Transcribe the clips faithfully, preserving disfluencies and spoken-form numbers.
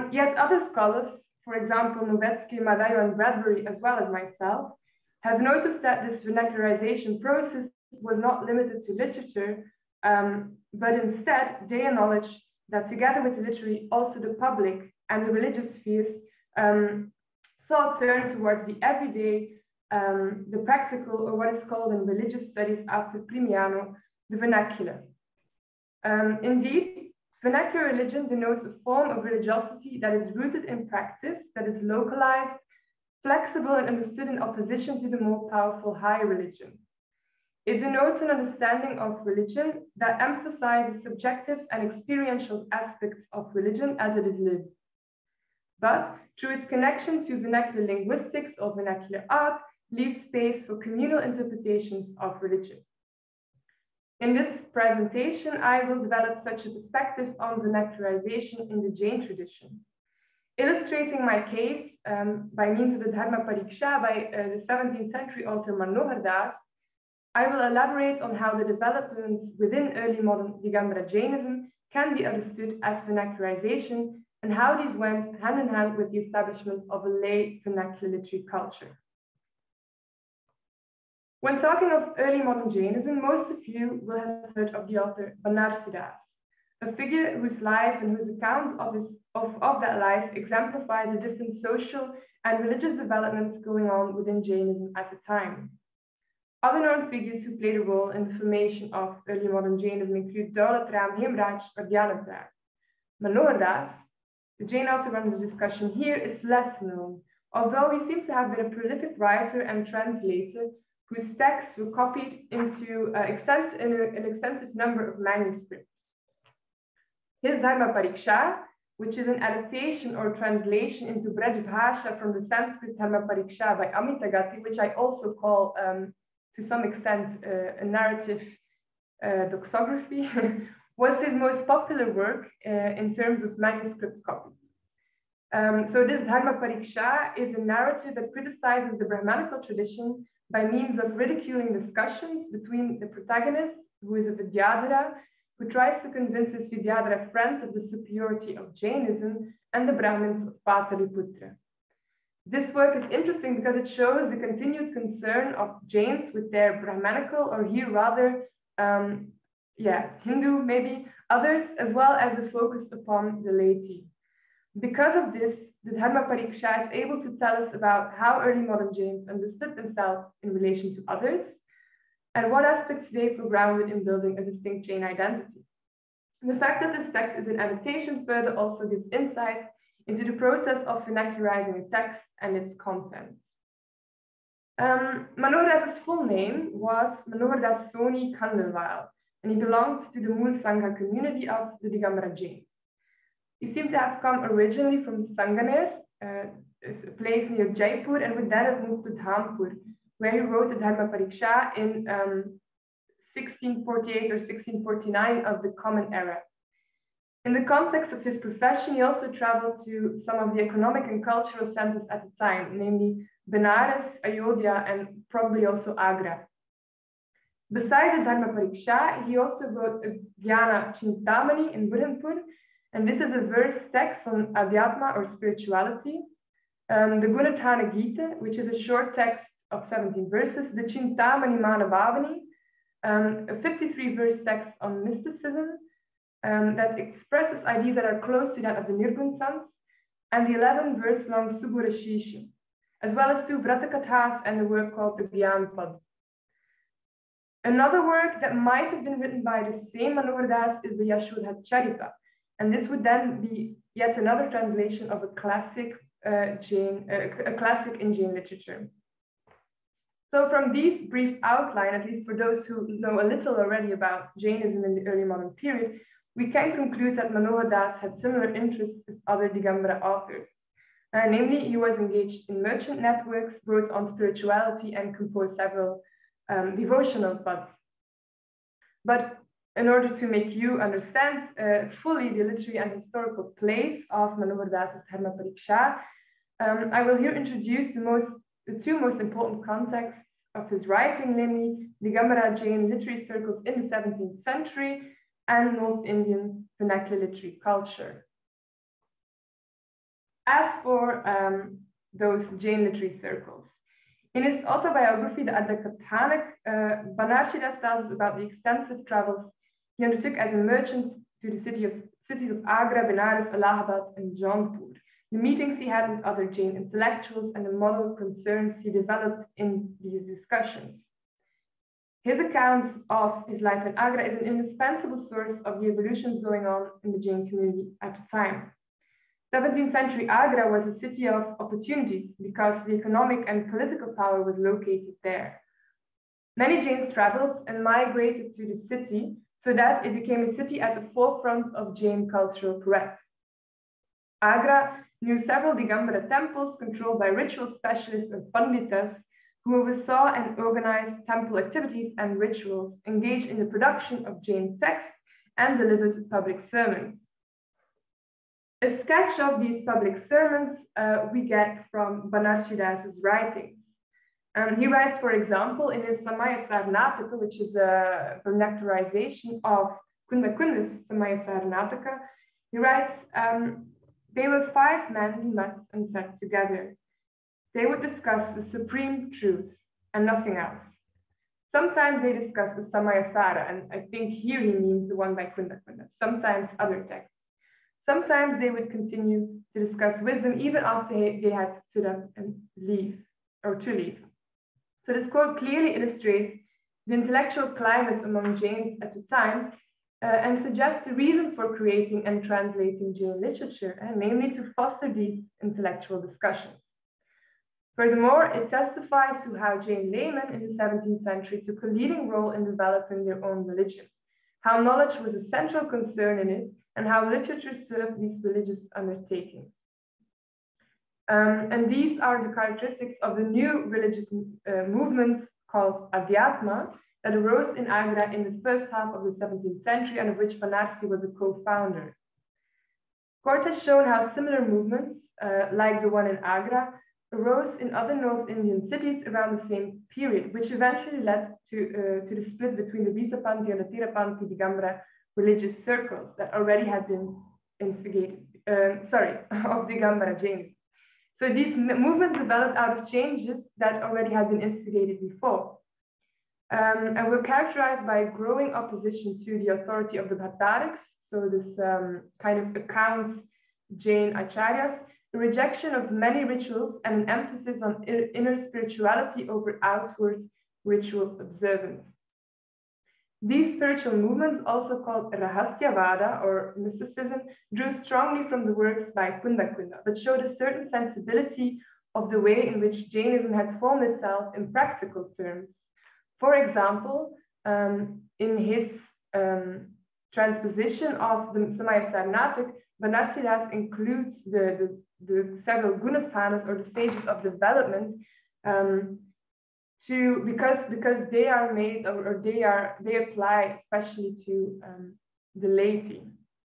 Um, yet other scholars, for example, Novetzke, Madayo, and Bradbury, as well as myself, have noticed that this vernacularization process was not limited to literature, um, but instead they acknowledge that together with the literary, also the public and the religious spheres um, saw a turn towards the everyday, um, the practical, or what is called in religious studies after Primiano, the vernacular. Um, indeed, vernacular religion denotes a form of religiosity that is rooted in practice, that is localized, flexible, and understood in opposition to the more powerful higher religion. It denotes an understanding of religion that emphasizes subjective and experiential aspects of religion as it is lived. But through its connection to vernacular linguistics or vernacular art, leaves space for communal interpretations of religion. In this presentation, I will develop such a perspective on vernacularization in the Jain tradition. Illustrating my case um, by means of the Dharma Pariksha by uh, the seventeenth century author Manohar Das, I will elaborate on how the developments within early modern Digambara Jainism can be understood as vernacularization and how these went hand in hand with the establishment of a lay vernacular literary culture. When talking of early modern Jainism, most of you will have heard of the author Banarsi Das, a figure whose life and whose account of, his, of, of that life exemplifies the different social and religious developments going on within Jainism at the time. Other known figures who played a role in the formation of early modern Jainism include Daulat Ram Hemraj or Dhyanad Das. Manohar Das, the Jain author under the discussion here, is less known, although he seems to have been a prolific writer and translator whose texts were copied into uh, extens in a, an extensive number of manuscripts. His Dharma Pariksha, which is an adaptation or translation into Braj Bhasha from the Sanskrit Dharma Pariksha by Amita Gati, which I also call um, to some extent uh, a narrative uh, doxography, was his most popular work uh, in terms of manuscript copies. Um, so this Dharma Pariksha is a narrative that criticizes the Brahmanical tradition by means of ridiculing discussions between the protagonist, who is a Vidyadhara, who tries to convince his Vidyadhara friends of the superiority of Jainism, and the Brahmins of Pataliputra. This work is interesting because it shows the continued concern of Jains with their Brahmanical, or here rather, um, yeah, Hindu maybe, others, as well as a focus upon the laity. Because of this, the Dharma Pariksha is able to tell us about how early modern Jains understood themselves in relation to others, and what aspects they were grounded in building a distinct Jain identity. And the fact that this text is an adaptation further also gives insights into the process of vernacularizing a text and its content. Um, Manohar Das's full name was Manohar Das Soni Khandelwal, and he belonged to the Mool Sangha community of the Digambara Jains. He seemed to have come originally from Sanganer, uh, a place near Jaipur, and would then have moved to Dhampur, where he wrote the Dharma Pariksha in um, sixteen forty-eight or sixteen forty-nine of the Common Era. In the context of his profession, he also traveled to some of the economic and cultural centers at the time, namely Benares, Ayodhya, and probably also Agra. Besides the Dharma Pariksha, he also wrote a Jnana Chintamani in Burhanpur, and this is a verse text on Adhyatma or spirituality. Um, the Gunadhana Gita, which is a short text of seventeen verses, the Chintamani Manabhavani, um, a fifty-three verse text on mysticism um, that expresses ideas that are close to that of the Nirgun Sans, and the eleven verse long Suburashisha, as well as two Vratakathas and a work called the Gyanpad. Another work that might have been written by the same Manohar Das is the Yashodha Charita, and this would then be yet another translation of a classic uh, Jain, uh, a classic in Jain literature. So from these brief outline, at least for those who know a little already about Jainism in the early modern period, we can conclude that Manohar Das had similar interests as other Digambara authors. Uh, namely, he was engaged in merchant networks, wrote on spirituality, and composed several um, devotional pads. But in order to make you understand uh, fully the literary and historical place of Manohar Das's Dharma Pariksha, um, I will here introduce the, most, the two most important contexts of his writing, namely Digambara Jain literary circles in the seventeenth century and North Indian vernacular literary culture. As for um, those Jain literary circles, in his autobiography, The Adda-Katanik, uh, Banarshida tells us about the extensive travels he undertook as a merchant to the city of, cities of Agra, Benares, Allahabad, and Jaunpur, the meetings he had with other Jain intellectuals, and the model concerns he developed in these discussions. His account of his life in Agra is an indispensable source of the evolutions going on in the Jain community at the time. seventeenth century Agra was a city of opportunities because the economic and political power was located there. Many Jains traveled and migrated to the city so that it became a city at the forefront of Jain cultural press. Agra knew several Digambara temples controlled by ritual specialists and panditas who oversaw and organized temple activities and rituals, engaged in the production of Jain texts, and delivered public sermons. A sketch of these public sermons uh, we get from Banarshidas's writings. Um, he writes, for example, in his Samaya Sarnataka, which is a vernacularization of Kunda Kunda's Samaya Sarnataka, he writes, um, they were five men who met and sat together. They would discuss the supreme truth and nothing else. Sometimes they discuss the Samaya Sara, and I think here he means the one by Kunda Kunda, sometimes other texts. Sometimes they would continue to discuss wisdom even after they had stood up and leave, or to leave. So this quote clearly illustrates the intellectual climate among Jains at the time uh, and suggests the reason for creating and translating Jain literature, and namely to foster these intellectual discussions. Furthermore, it testifies to how Jain laymen in the seventeenth century took a leading role in developing their own religion, how knowledge was a central concern in it, and how literature served these religious undertakings. Um, and these are the characteristics of the new religious uh, movement called Adhyatma that arose in Agra in the first half of the seventeenth century, and of which Banarsi was a co-founder. Court has shown how similar movements, uh, like the one in Agra, arose in other North Indian cities around the same period, which eventually led to, uh, to the split between the Visapanthi and the Tirapanthi Digambara religious circles that already had been instigated, uh, sorry, of Digambara Jainism. So these movements developed out of changes that already had been instigated before, um, and were characterized by growing opposition to the authority of the Bhattariks, so this um, kind of account Jain acharyas, the rejection of many rituals, and an emphasis on inner spirituality over outward ritual observance. These spiritual movements, also called Rahasyavada or mysticism, drew strongly from the works by Kunda Kunda, but showed a certain sensibility of the way in which Jainism had formed itself in practical terms. For example, um, in his um, transposition of the Samaya Sarnatak, Banarsidas includes the, the, the several gunasthanas or the stages of development um, to because because they are made or, or they are they apply especially to um, the laity.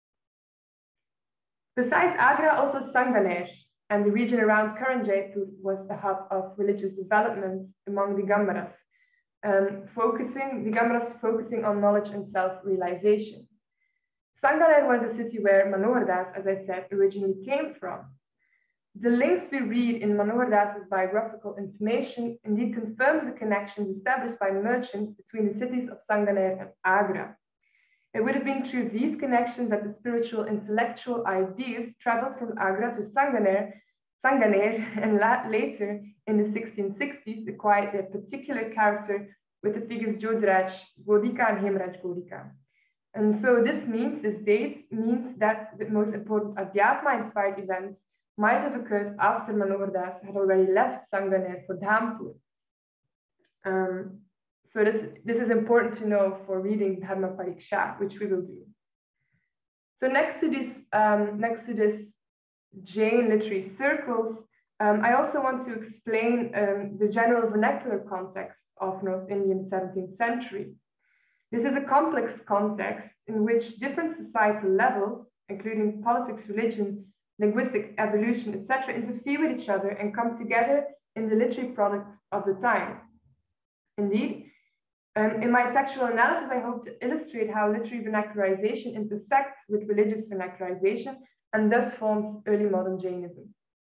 Besides Agra, also Sanganer and the region around current Jaipur was the hub of religious development among the Digambaras, um, focusing Digambaras focusing on knowledge and self-realization. Sanganer was a city where Manohar Das, as I said, originally came from. The links we read in Manohar Das's biographical information indeed confirms the connections established by merchants between the cities of Sanganer and Agra. It would have been through these connections that the spiritual intellectual ideas traveled from Agra to Sanganer, Sanganer and la later in the sixteen sixties acquired their particular character with the figures Jodhiraj Godika and Hemraj Godika. And so this means, this date means that the most important Adhyatma-inspired events might have occurred after Manohar Das had already left Sanganer for Dhampur. Um, so this, this is important to know for reading Dharma Pariksha, which we will do. So next to this, um, next to this Jain literary circles, um, I also want to explain um, the general vernacular context of North Indian seventeenth century. This is a complex context in which different societal levels, including politics, religion, linguistic evolution, et cetera, interfere with each other and come together in the literary products of the time. Indeed, um, in my textual analysis, I hope to illustrate how literary vernacularization intersects with religious vernacularization and thus forms early modern Jainism.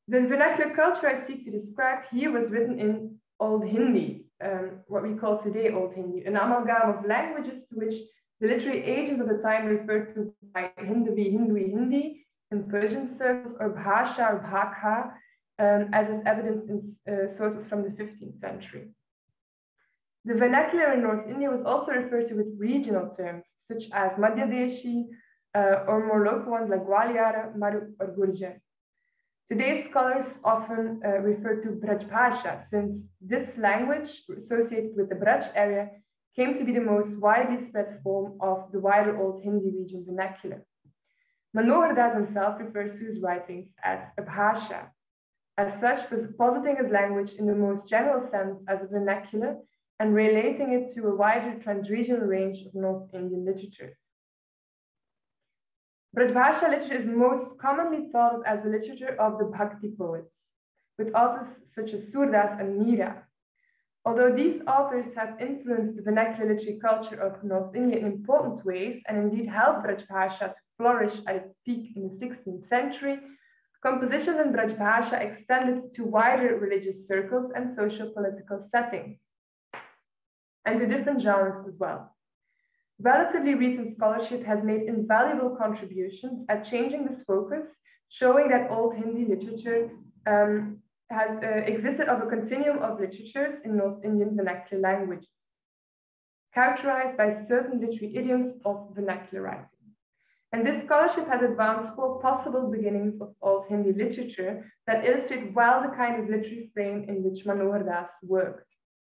The vernacular culture I seek to describe here was written in Old Hindi, um, what we call today Old Hindi, an amalgam of languages to which the literary agents of the time referred to by Hindavi, Hindui, Hindi in Persian circles, or Bhasha or Bhakha, um, as is evidenced in uh, sources from the fifteenth century. The vernacular in North India was also referred to with regional terms, such as Madhyadeshi, uh, or more local ones like Gwaliara, Maru, or Gurjar. Today's scholars often uh, refer to Braj Bhasha, since this language associated with the Braj area came to be the most widely spread form of the wider Old Hindi region vernacular. Manohar Das himself refers to his writings as a Bhasha, as such, positing his language in the most general sense as a vernacular and relating it to a wider transregional range of North Indian literatures. Brajbhasha literature is most commonly thought of as the literature of the Bhakti poets, with authors such as Surdas and Meera. Although these authors have influenced the vernacular literary culture of North India in important ways and indeed helped Brajbhasha to flourish at its peak in the sixteenth century, compositions in Brajbhasha extended to wider religious circles and socio-political settings, and to different genres as well. Relatively recent scholarship has made invaluable contributions at changing this focus, showing that Old Hindi literature um, has uh, existed of a continuum of literatures in North Indian vernacular languages, characterized by certain literary idioms of vernacular writing. And this scholarship has advanced four possible beginnings of Old Hindi literature that illustrate well the kind of literary frame in which Manohar Das worked.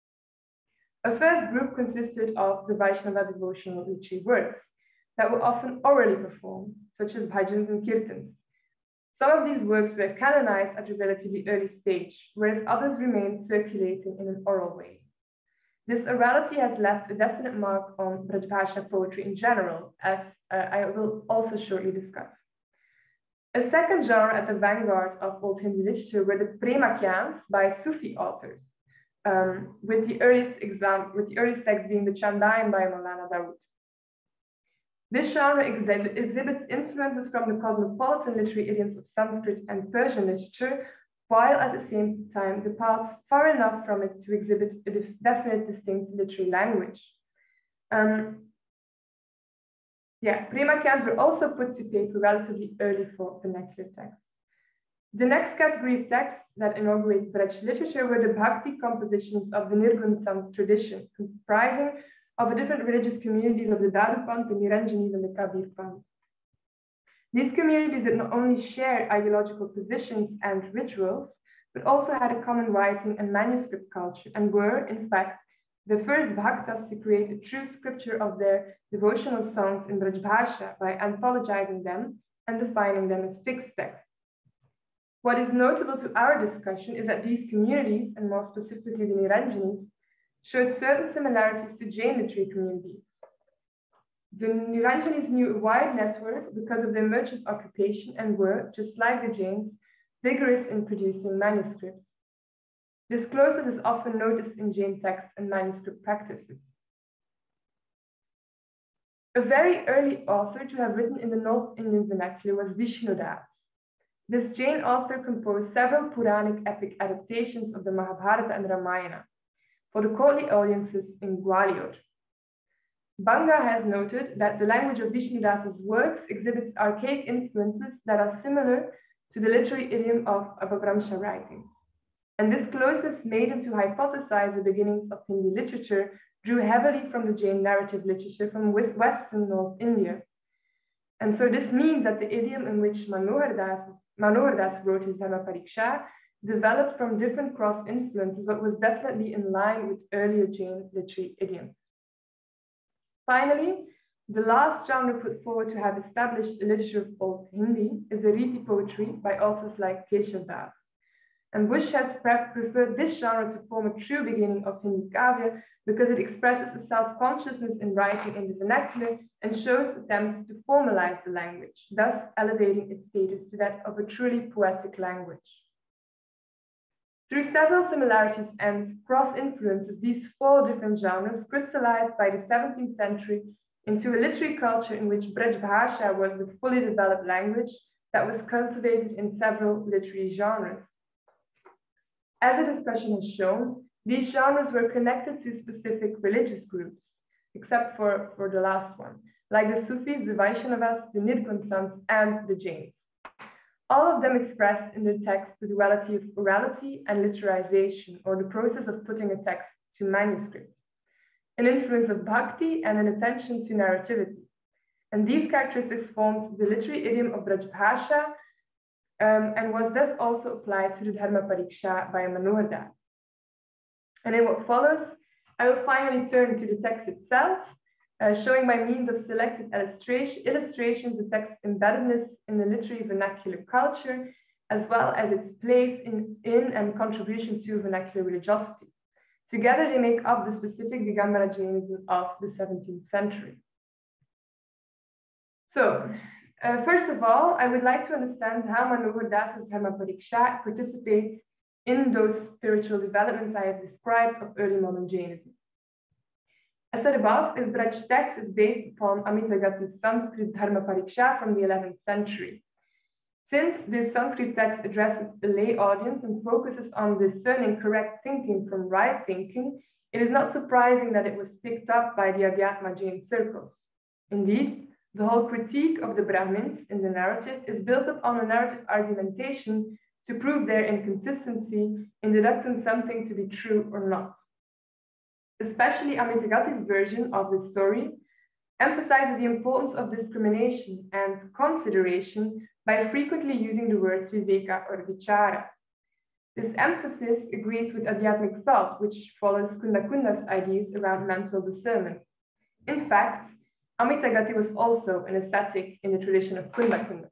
A first group consisted of the Vaishnava devotional literary works that were often orally performed, such as bhajans and kirtans. Some of these works were canonized at a relatively early stage, whereas others remained circulating in an oral way. This orality has left a definite mark on Brajbhasha poetry in general, as uh, I will also shortly discuss. A second genre at the vanguard of Old Hindi literature were the Premakyans by Sufi authors, um, with the earliest exam, with the earliest text being the Chandayan by Maulana Dawood. This genre exhibit, exhibits influences from the cosmopolitan literary idioms of Sanskrit and Persian literature, while at the same time departs far enough from it to exhibit a definite distinct literary language. Um, yeah, Premakyans were also put to paper relatively early for vernacular texts. The next category of texts that inaugurate Braj literature were the Bhakti compositions of the Nirgun Sant tradition, comprising of the different religious communities of the Dadupant, the Niranjanis, and the Kabir Panth. These communities did not only share ideological positions and rituals, but also had a common writing and manuscript culture, and were, in fact, the first Bhaktas to create a true scripture of their devotional songs in Brajbhasha by anthologizing them and defining them as fixed texts. What is notable to our discussion is that these communities, and more specifically the Niranjanis, showed certain similarities to Jain literary communities. The Niranjanis knew a wide network because of their merchant occupation and were, just like the Jains, vigorous in producing manuscripts. This closeness is often noticed in Jain texts and manuscript practices. A very early author to have written in the North Indian vernacular was Vishnu Das. This Jain author composed several Puranic epic adaptations of the Mahabharata and Ramayana for the courtly audiences in Gwalior. Banga has noted that the language of Vishnu Das's works exhibits archaic influences that are similar to the literary idiom of Abhavramsha writings. And this closeness made him to hypothesize the beginnings of Hindi literature drew heavily from the Jain narrative literature from Western North India. And so this means that the idiom in which Manohar Das, Manohar Das wrote his Dharma Pariksha developed from different cross influences, but was definitely in line with earlier Jain literary idioms. Finally, the last genre put forward to have established the literature of Old Hindi is the Riti poetry by authors like Keshav Das. And Bush has preferred this genre to form a true beginning of Hindi Kavya because it expresses a self-consciousness in writing in the vernacular and shows attempts to formalize the language, thus elevating its status to that of a truly poetic language. Through several similarities and cross-influences, these four different genres crystallized by the seventeenth century into a literary culture in which Braj Bhasha was the fully developed language that was cultivated in several literary genres. As the discussion has shown, these genres were connected to specific religious groups, except for, for the last one, like the Sufis, the Vaishnavas, the Nirgunsans, and the Jains. All of them expressed in the text the duality of orality and literalization, or the process of putting a text to manuscript, an influence of bhakti and an attention to narrativity. And these characteristics formed the literary idiom of Brajbhasha, um, and was thus also applied to the Dharma Pariksha by Manohar Das. And in what follows, I will finally turn to the text itself, uh, showing by means of selected illustration, illustrations the text's embeddedness in the literary vernacular culture, as well as its place in, in and contribution to vernacular religiosity. Together, they make up the specific Digambara Jainism of the seventeenth century. So, uh, first of all, I would like to understand how Manohar Das's Dharma Pariksha participates in those spiritual developments I have described of early modern Jainism. As said above, this Braj text is based upon Amita Gattu's Sanskrit Dharma Pariksha from the eleventh century. Since this Sanskrit text addresses a lay audience and focuses on discerning correct thinking from right thinking, it is not surprising that it was picked up by the Adhyatma Jain circles. Indeed, the whole critique of the Brahmins in the narrative is built upon a narrative argumentation to prove their inconsistency in deducting something to be true or not. Especially Amita Gattu's version of the story emphasizes the importance of discrimination and consideration by frequently using the words viveka or vichara. This emphasis agrees with Adhyatmic thought, which follows Kunda Kunda's ideas around mental discernment. In fact, Amita Gattu was also an ascetic in the tradition of Kunda Kunda.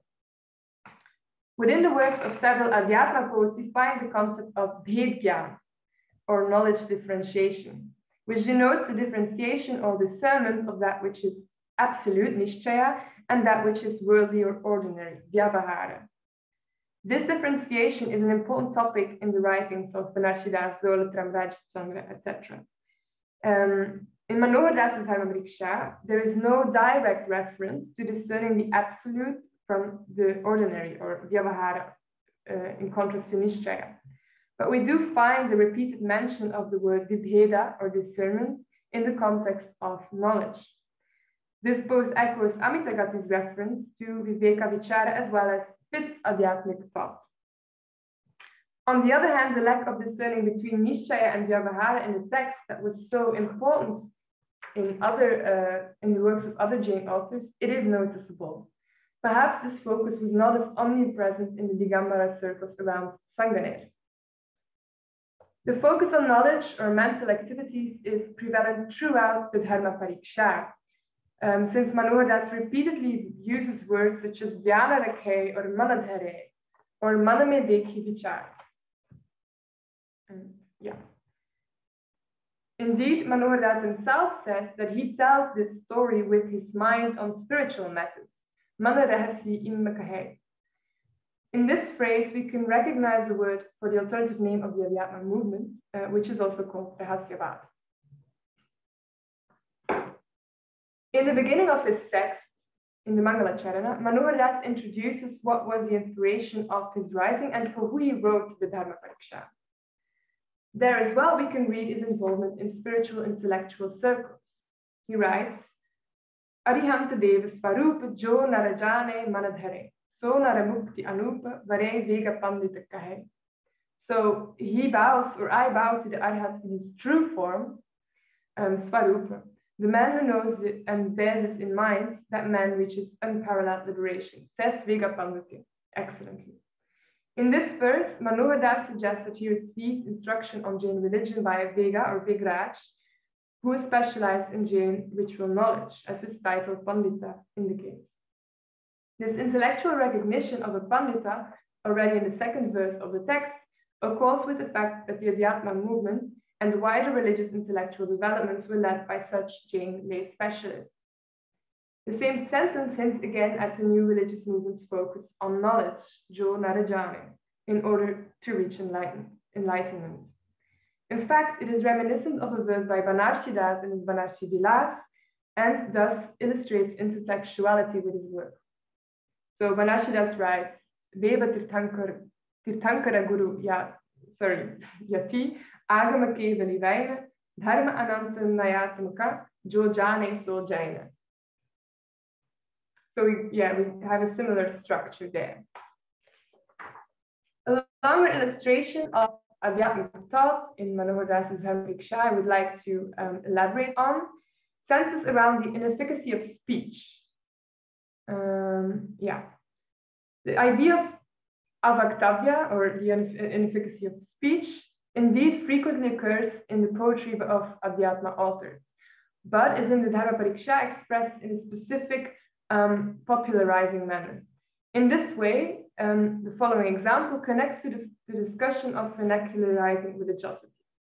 Within the works of several Adhyatma poets, we find the concept of bhed-gyan, or knowledge differentiation, which denotes the differentiation or discernment of that which is absolute, nishchaya, and that which is worldly or ordinary, vyavahara. This differentiation is an important topic in the writings of Banarsi Das, Zolotram, Rajchandra, et cetera. Um, in Manohar Das's Dharma Pariksha, there is no direct reference to discerning the absolute from the ordinary, or vyavahara, uh, in contrast to nishchaya. But we do find the repeated mention of the word vibheda, or discernment, in the context of knowledge. This both echoes Amita Gattu's reference to viveka vichara as well as fits Adhyatmic thought. On the other hand, the lack of discerning between nishchaya and vyavahara in the text that was so important in, other, uh, in the works of other Jain authors, it is noticeable. Perhaps this focus was not as omnipresent in the Digambara circles around Sanganer. The focus on knowledge or mental activities is prevalent throughout the Dharma Pariksha, um, since Manohar Das repeatedly uses words such as dhyana rakhe or manadhare or maname dekhi vichar. Um, yeah. Indeed, Manohar Das himself says that he tells this story with his mind on spiritual matters. Mana rahasi imma kahe. In this phrase, we can recognize the word for the alternative name of the Adhyatma movement, uh, which is also called Rahasyavad. In the beginning of his text, in the Mangala Charana, Manohar Das introduces what was the inspiration of his writing and for who he wrote the Dharma Pariksha. There as well, we can read his involvement in spiritual intellectual circles. He writes, Arihanta Deva Svarupa Jo Narajane Manadhare. So Naramukti Anupa Vare Vega Pandita Kahe. So he bows, or I bow to the Arhat in his true form, um, Svarupa, the man who knows it and bears this in mind, that man reaches unparalleled liberation, says Vega Pandita excellently. In this verse, Manohar Das suggests that he received instruction on Jain religion by a Vega or Vigraj, who is specialized in Jain ritual knowledge, as his title Pandita indicates. This intellectual recognition of a Pandita, already in the second verse of the text, accords with the fact that the Adhyatma movement and wider religious intellectual developments were led by such Jain lay specialists. The same sentence hints again at the new religious movement's focus on knowledge, Jo Narajane, in order to reach enlighten, enlightenment. In fact, it is reminiscent of a verse by Banarsi Das in his Banarsi Vilas, and thus illustrates intertextuality with his work. So Banarsidas writes, Deva Tirthankar, Tirthankara Guru, yeah, sorry, Yati, Agama Kevali Vaina, Dharma Ananta Nayatamaka, Jo Jane So Jaina. So we, yeah, we have a similar structure there. A longer illustration of Adhyatmika thought in Manohar Das's Dharmapariksha I would like to um, elaborate on centers around the inefficacy of speech. Um, yeah, the idea of avaktavya, or the inefficacy of speech, indeed frequently occurs in the poetry of Adhyatma authors, but is in the Dharmapariksha expressed in a specific um, popularizing manner. In this way, um, the following example connects to the, the discussion of vernacularizing religiosity.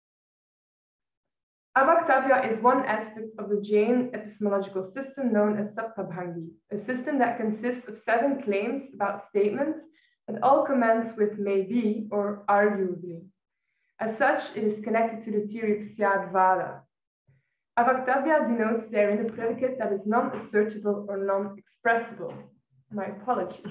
Avaktavya is one aspect of the Jain epistemological system known as Saptabhangi, a system that consists of seven claims about statements that all commence with maybe or arguably. As such, it is connected to the theory of Syadvada. Avaktavya denotes therein a predicate that is non-assertable or non-expressible. My apologies.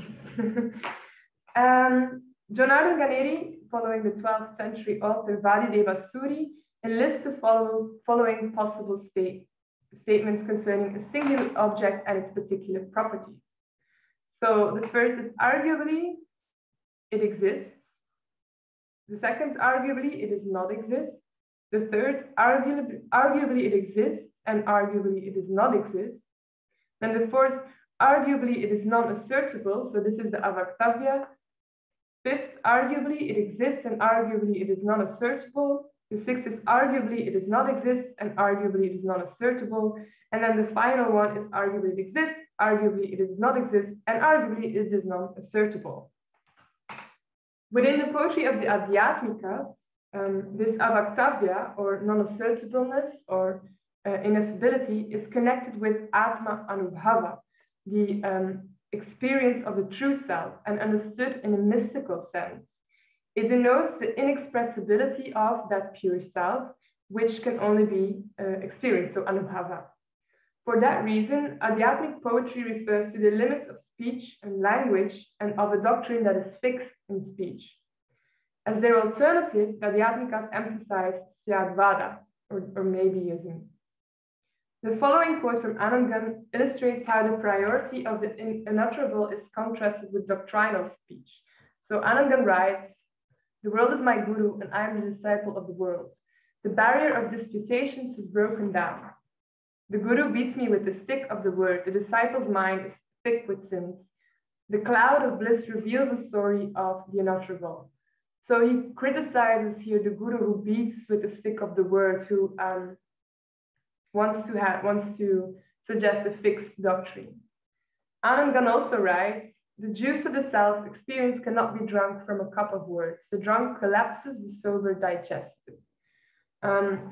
um, Jonathan Ganeri, following the twelfth century author Vadideva Suri, enlists the follow, following possible state, statements concerning a singular object and its particular properties. So the first is arguably, it exists. The second, arguably, it does not exist. The third, arguably, arguably it exists, and arguably it does not exist. Then the fourth, arguably it is non-assertable, so this is the avaktavya. Fifth, arguably it exists, and arguably it is non-assertable. The sixth is arguably it does not exist, and arguably it is non-assertable. And then the final one is arguably it exists, arguably it does not exist, and arguably it is non-assertable. Within the poetry of the Adhyatmikas, um, this avaktavya, or non-assertableness, or uh, ineffability, is connected with Atma Anubhava, the um, experience of the true self, and understood in a mystical sense. It denotes the inexpressibility of that pure self, which can only be uh, experienced, so Anubhava. For that reason, Adhyatmic poetry refers to the limits of speech and language and of a doctrine that is fixed in speech. As their alternative, the Adhyatmikas emphasize Syadvada, or, or maybeism. The following quote from Anangan illustrates how the priority of the unutterable is contrasted with doctrinal speech. So Anangan writes, "The world is my guru, and I am the disciple of the world. The barrier of disputations is broken down. The guru beats me with the stick of the word. The disciple's mind is thick with sins. The cloud of bliss reveals the story of the unutterable." So he criticizes here the guru who beats with the stick of the word, who um, wants to have wants to suggest a fixed doctrine. Anangan also writes, "The juice of the self's experience cannot be drunk from a cup of words. The drunk collapses, the sober digests it." Um,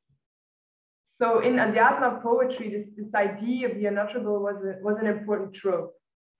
so in Adhyatma poetry, this, this idea of the unutterable was, a, was an important trope.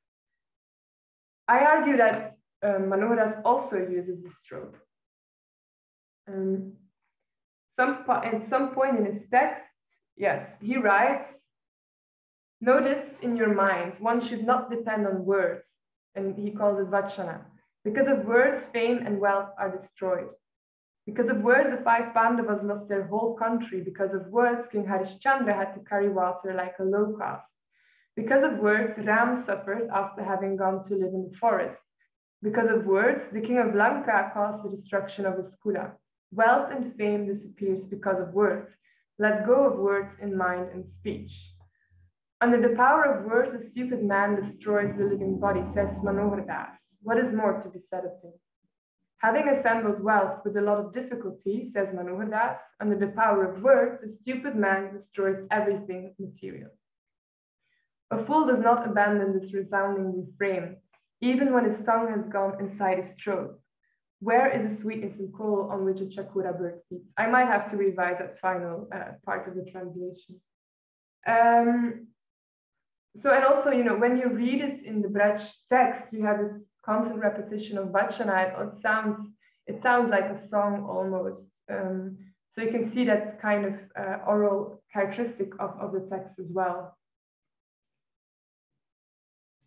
I argue that um, Manohar Das also uses this trope. Um, some, at some point in his text, yes, he writes, "Know this in your mind, one should not depend on words," and he calls it vachana. "Because of words, fame and wealth are destroyed. Because of words, the five Pandavas lost their whole country. Because of words, King Harishchandra had to carry water like a low caste. Because of words, Ram suffered after having gone to live in the forest. Because of words, the king of Lanka caused the destruction of his kulla. Wealth and fame disappears because of words. Let go of words in mind and speech." "Under the power of words, a stupid man destroys the living body," says Manohar Das. What is more to be said of him? "Having assembled wealth with a lot of difficulty," says Manohar Das, "under the power of words, a stupid man destroys everything material." A fool does not abandon this resounding refrain, even when his tongue has gone inside his throat. Where is the sweetness and coal on which a chakura bird feeds? I might have to revise that final uh, part of the translation. Um, so, and also, you know, when you read it in the Braj text, you have this constant repetition of vachana. It sounds, it sounds like a song almost. Um, so you can see that kind of uh, oral characteristic of, of the text as well.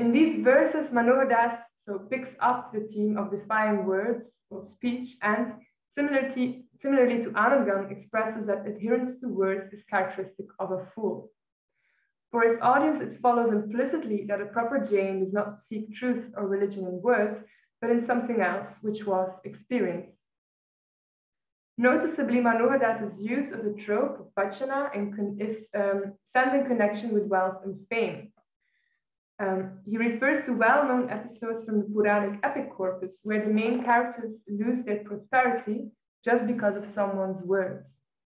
In these verses, Manohar Das so picks up the theme of defying words or speech, and similarly, similarly to Anandgan, expresses that adherence to words is characteristic of a fool. For its audience, it follows implicitly that a proper Jain does not seek truth or religion in words, but in something else, which was experience. Noticeably, Manohar Das's use of the trope of vachana is um, stands in connection with wealth and fame. Um, he refers to well-known episodes from the Puranic epic corpus, where the main characters lose their prosperity just because of someone's words.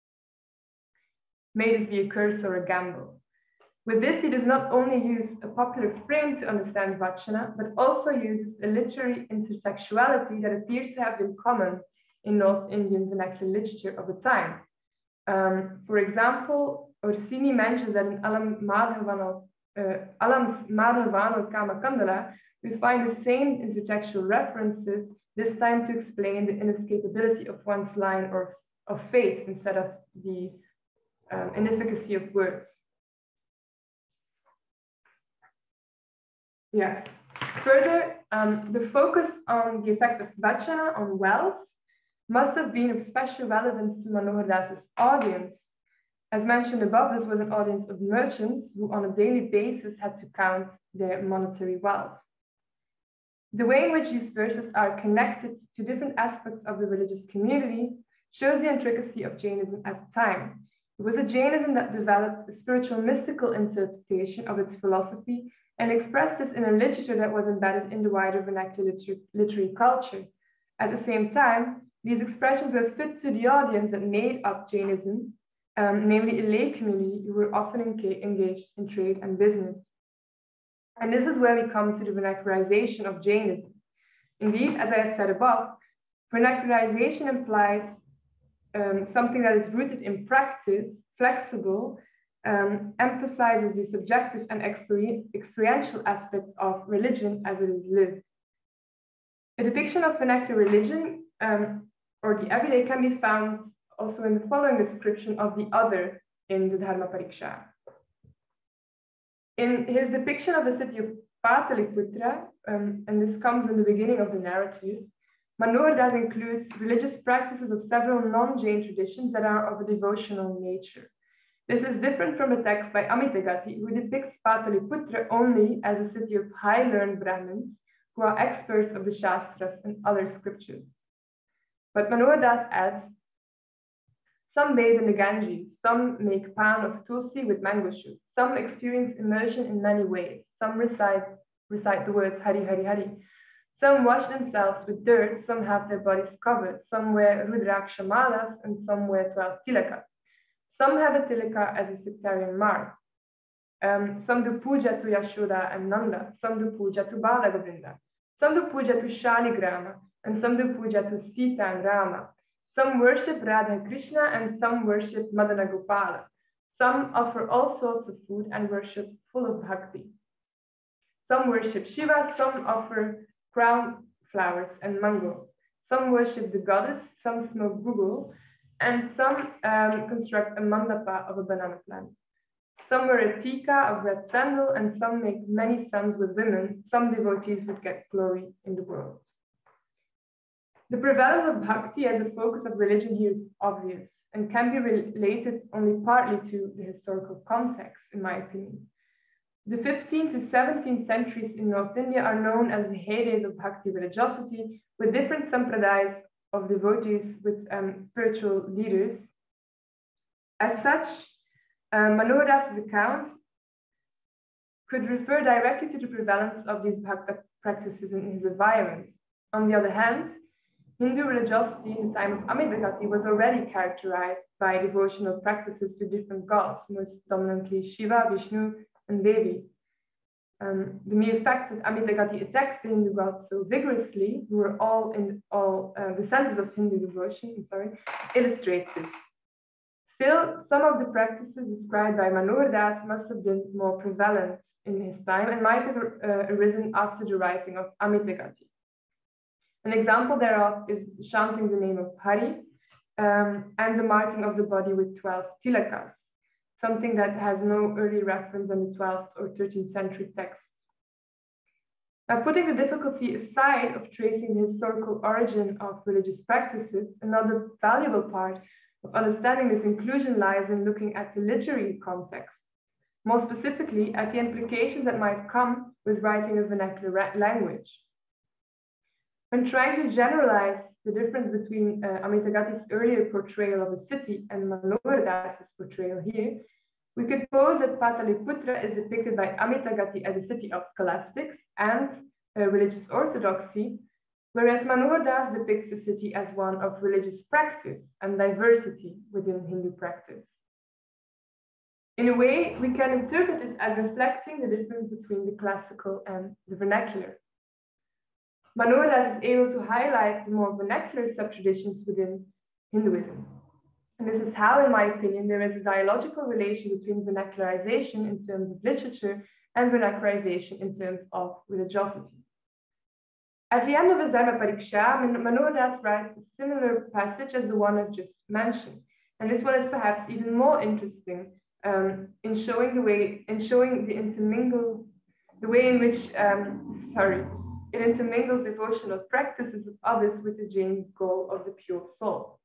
May this be a curse or a gamble. With this, he does not only use a popular frame to understand vachana, but also uses a literary intertextuality that appears to have been common in North Indian vernacular literature of the time. Um, for example, Orsini mentions that in Alam Madhavano, uh, Alam's Madhavano Kama Kandala, we find the same intertextual references, this time to explain the inescapability of one's line or of fate instead of the um, inefficacy of words. Yes. Further, um, the focus on the effect of vachana on wealth must have been of special relevance to Manohar Das's audience. As mentioned above, this was an audience of merchants who on a daily basis had to count their monetary wealth. The way in which these verses are connected to different aspects of the religious community shows the intricacy of Jainism at the time. It was a Jainism that developed a spiritual mystical interpretation of its philosophy and expressed this in a literature that was embedded in the wider vernacular liter literary culture. At the same time, these expressions were fit to the audience that made up Jainism, um, namely a lay community who were often engaged in trade and business. And this is where we come to the vernacularization of Jainism. Indeed, as I have said above, vernacularization implies um, something that is rooted in practice, flexible, um, emphasizes the subjective and experiential aspects of religion as it is lived. A depiction of vernacular religion um, or the everyday can be found also in the following description of the other in the Dharma Pariksha. In his depiction of the city of Pataliputra, um, and this comes in the beginning of the narrative, Manohar Das includes religious practices of several non-Jain traditions that are of a devotional nature. This is different from a text by Amitegati, who depicts Pataliputra only as a city of high-learned Brahmins who are experts of the Shastras and other scriptures. But Manohar Das adds, some bathe in the Ganges, some make pan of tulsi with mango shoots, some experience immersion in many ways, some recite, recite the words Hari Hari Hari, some wash themselves with dirt, some have their bodies covered, some wear rudraksha malas, and some wear twelve tilakas. Some have a tilaka as a sectarian mark. Um, some do puja to Yashoda and Nanda, some do puja to Bala Govinda, some do puja to Shaligrama, and some do puja to Sita and Rama. Some worship Radha Krishna and some worship Madana Gopala. Some offer all sorts of food and worship full of bhakti. Some worship Shiva, some offer crown flowers and mango. Some worship the goddess, some smoke gugul, and some um, construct a mandapa of a banana plant. Some wear a tika of red sandal, and some make many sons with women. Some devotees would get glory in the world. The prevalence of bhakti as a focus of religion here is obvious and can be related only partly to the historical context, in my opinion. The fifteenth to seventeenth centuries in North India are known as the heydays of bhakti religiosity, with different sampradayas of devotees with um, spiritual leaders. As such, um, Manohar Das's account could refer directly to the prevalence of these bhakti practices in his environment. On the other hand, Hindu religiosity in the time of Amitegati was already characterized by devotional practices to different gods, most dominantly Shiva, Vishnu, and Devi. Um, the mere fact that Amitegati attacks the Hindu gods so vigorously, who were all in all uh, the centers of Hindu devotion, I'm sorry, illustrates this. Still, some of the practices described by Manohar Das must have been more prevalent in his time and might have uh, arisen after the writing of Amitegati. An example thereof is chanting the name of Hari um, and the marking of the body with twelve tilakas, something that has no early reference in the twelfth or thirteenth century texts. Now, putting the difficulty aside of tracing the historical origin of religious practices, another valuable part of understanding this inclusion lies in looking at the literary context, more specifically at the implications that might come with writing a vernacular language. When trying to generalize the difference between uh, Amitabh's earlier portrayal of a city and Manohar Das's portrayal here, we could pose that Pataliputra is depicted by Amitabh as a city of scholastics and uh, religious orthodoxy, whereas Manohar Das depicts the city as one of religious practice and diversity within Hindu practice. In a way, we can interpret this as reflecting the difference between the classical and the vernacular. Manohar Das is able to highlight the more vernacular sub-traditions within Hinduism. And this is how, in my opinion, there is a dialogical relation between vernacularization in terms of literature and vernacularization in terms of religiosity. At the end of his Dharma Pariksha, Manohar Das writes a similar passage as the one I've just mentioned. And this one is perhaps even more interesting um, in showing the way, in showing the intermingle, the way in which, um, sorry, it intermingles devotional practices of others with the Jain goal of the pure soul.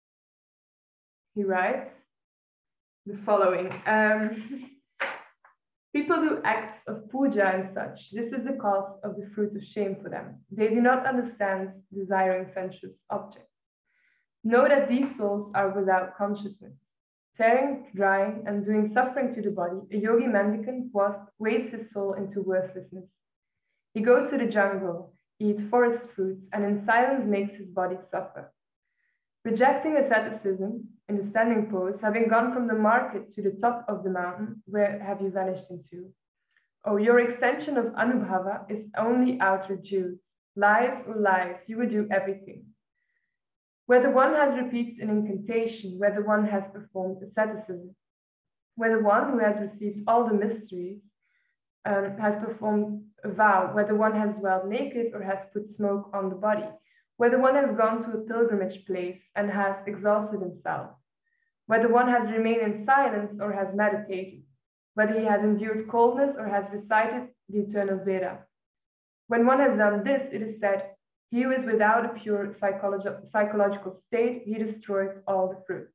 He writes the following. Um, People do acts of puja and such. This is the cause of the fruit of shame for them. They do not understand desiring sensuous objects. Know that these souls are without consciousness. Tearing, drying, and doing suffering to the body, a yogi mendicant wastes his soul into worthlessness. He goes to the jungle, eats forest fruits, and in silence makes his body suffer. Rejecting asceticism in the standing pose, having gone from the market to the top of the mountain, where have you vanished into? Oh, your extension of Anubhava is only outer juice. Lies or lies, you would do everything. Whether one has repeated an incantation, whether one has performed asceticism, whether one who has received all the mysteries um, has performed a vow, whether one has dwelled naked or has put smoke on the body, whether one has gone to a pilgrimage place and has exhausted himself, whether one has remained in silence or has meditated, whether he has endured coldness or has recited the eternal Veda. When one has done this, it is said, he who is without a pure psychologi- psychological state, he destroys all the fruits.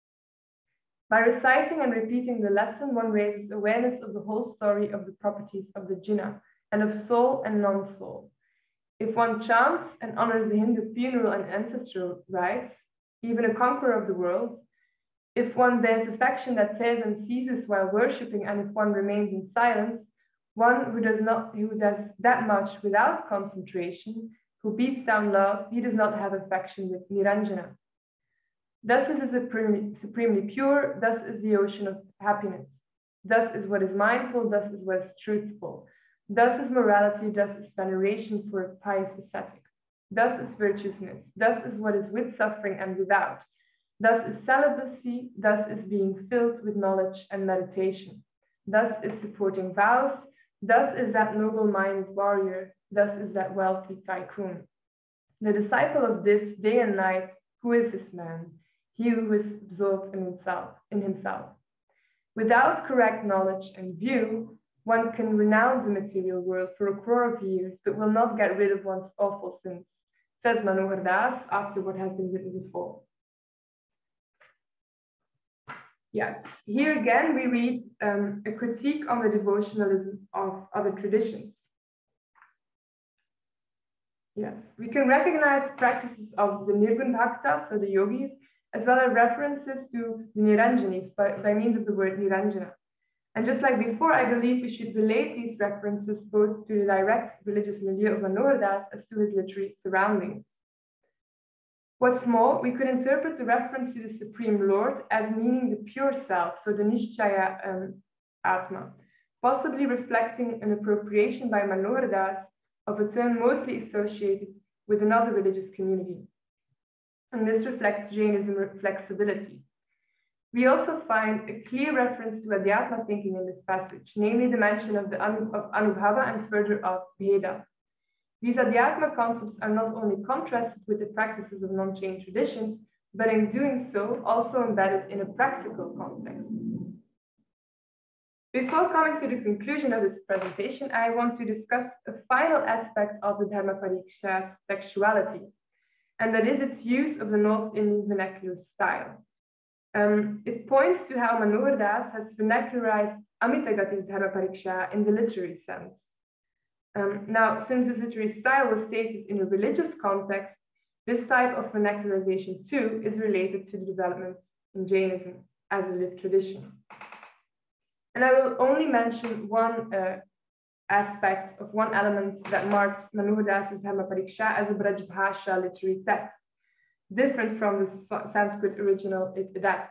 By reciting and repeating the lesson, one raises awareness of the whole story of the properties of the jina and of soul and non-soul. If one chants and honors the Hindu funeral and ancestral rites, even a conqueror of the world, if one bears affection that tears and ceases while worshipping, and if one remains in silence, one who does not, who does that much without concentration, who beats down love, he does not have affection with Niranjana. Thus is supremely, supremely pure, thus is the ocean of happiness. Thus is what is mindful, thus is what is truthful. Thus is morality, thus is veneration for a pious ascetic. Thus is virtuousness, thus is what is with suffering and without. Thus is celibacy, thus is being filled with knowledge and meditation. Thus is supporting vows, thus is that noble-minded warrior, thus is that wealthy tycoon. The disciple of this day and night, who is this man? He who is absorbed in himself, in himself. Without correct knowledge and view, one can renounce the material world for a crore of years, but will not get rid of one's awful sins, says Manohar Das after what has been written before. Yes, here again we read um, a critique on the devotionalism of other traditions. Yes, we can recognize practices of the Nirgun Bhaktas, or the yogis, as well as references to the Niranjanis by, by means of the word Niranjana. And just like before, I believe we should relate these references both to the direct religious milieu of Manohar Das as to his literary surroundings. What's more, we could interpret the reference to the Supreme Lord as meaning the pure self, so the Nishchaya um, Atma, possibly reflecting an appropriation by Manohar Das of a term mostly associated with another religious community. And this reflects Jainism flexibility. We also find a clear reference to Adhyatma thinking in this passage, namely the mention of, the anu of Anubhava and further of Bheda. These Adhyatma concepts are not only contrasted with the practices of non-Jain traditions, but in doing so also embedded in a practical context. Before coming to the conclusion of this presentation, I want to discuss a final aspect of the Dharma Pariksha's textuality, and that is its use of the North Indian vernacular style. Um, it points to how Manohar Das has vernacularized Amitagati's Dharma Pariksha in the literary sense. Um, now, since this literary style was stated in a religious context, this type of vernacularization too is related to the developments in Jainism as a lived tradition. And I will only mention one uh, aspect of one element that marks Manohar Das's Dharma Pariksha as a Braj Bhasha literary text, different from the Sanskrit original it adapts.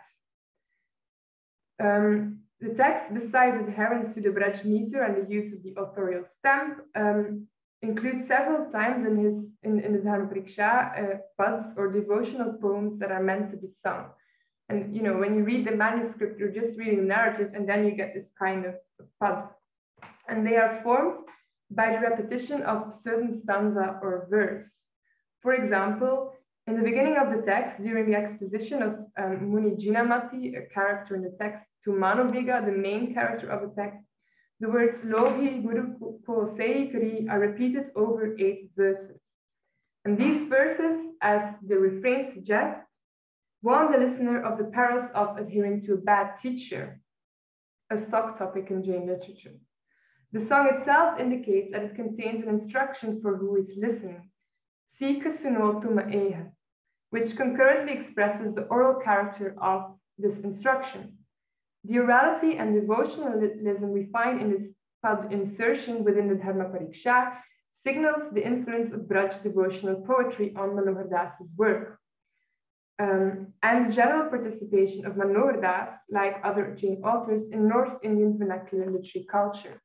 Um, the text, besides adherence to the Braj meter and the use of the authorial stamp, um, includes several times in his in, in the Dharma Pariksha uh, pads or devotional poems that are meant to be sung. And you know, when you read the manuscript, you're just reading the narrative, and then you get this kind of pad. And they are formed by the repetition of certain stanza or verse. For example, in the beginning of the text, during the exposition of um, Muni Jinamati, a character in the text, to Manobiga, the main character of the text, the words Lohi Guru Kosei Kari are repeated over eight verses. And these verses, as the refrain suggests, warn the listener of the perils of adhering to a bad teacher, a stock topic in Jain literature. The song itself indicates that it contains an instruction for who is listening, Sika Sunotuma Eha, which concurrently expresses the oral character of this instruction. The orality and devotionalism we find in this pad insertion within the Dharma Pariksha signals the influence of Braj devotional poetry on Manohar Das's work. Um, and the general participation of Manohar Das, like other Jain authors, in North Indian vernacular literary culture.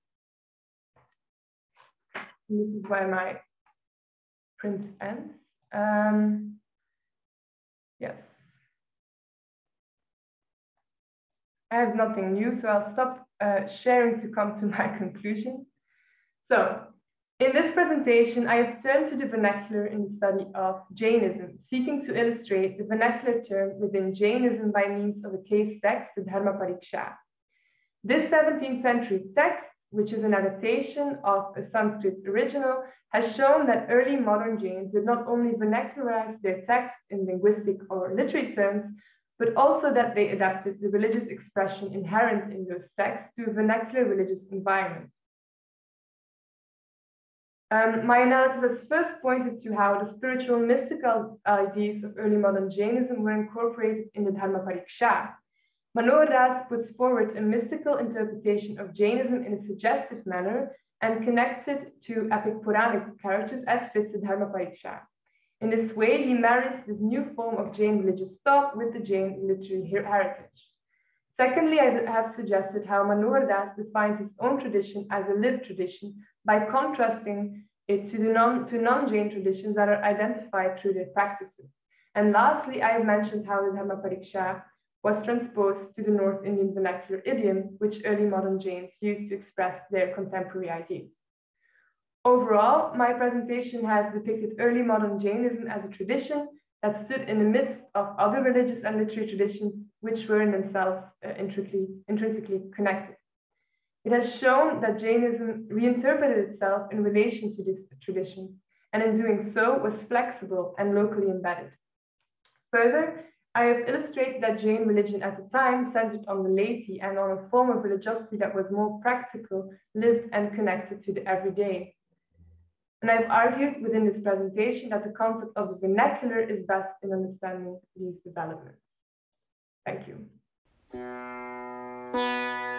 And this is why my print ends. Um, yes. I have nothing new, so I'll stop uh, sharing to come to my conclusion. So, in this presentation, I have turned to the vernacular in the study of Jainism, seeking to illustrate the vernacular term within Jainism by means of a case text, the Dharma Pariksha. This seventeenth century text, which is an adaptation of a Sanskrit original, has shown that early modern Jains did not only vernacularize their text in linguistic or literary terms, but also that they adapted the religious expression inherent in those texts to a vernacular religious environment. Um, my analysis has first pointed to how the spiritual mystical ideas of early modern Jainism were incorporated in the Dharma Pariksha. Manohar Das puts forward a mystical interpretation of Jainism in a suggestive manner and connects it to epic Puranic characters as fits the Dharma Pariksha. In this way, he marries this new form of Jain religious thought with the Jain literary heritage. Secondly, I have suggested how Manohar Das defines his own tradition as a lived tradition by contrasting it to, the non, to non-Jain traditions that are identified through their practices. And lastly, I have mentioned how the Dharma Pariksha was transposed to the North Indian vernacular idiom, which early modern Jains used to express their contemporary ideas. Overall, my presentation has depicted early modern Jainism as a tradition that stood in the midst of other religious and literary traditions which were in themselves uh, intrinsically, intrinsically connected. It has shown that Jainism reinterpreted itself in relation to these traditions, and in doing so was flexible and locally embedded. Further, I have illustrated that Jain religion at the time centered on the laity and on a form of religiosity that was more practical, lived, and connected to the everyday. And I've argued within this presentation that the concept of the vernacular is best in understanding these developments. Thank you.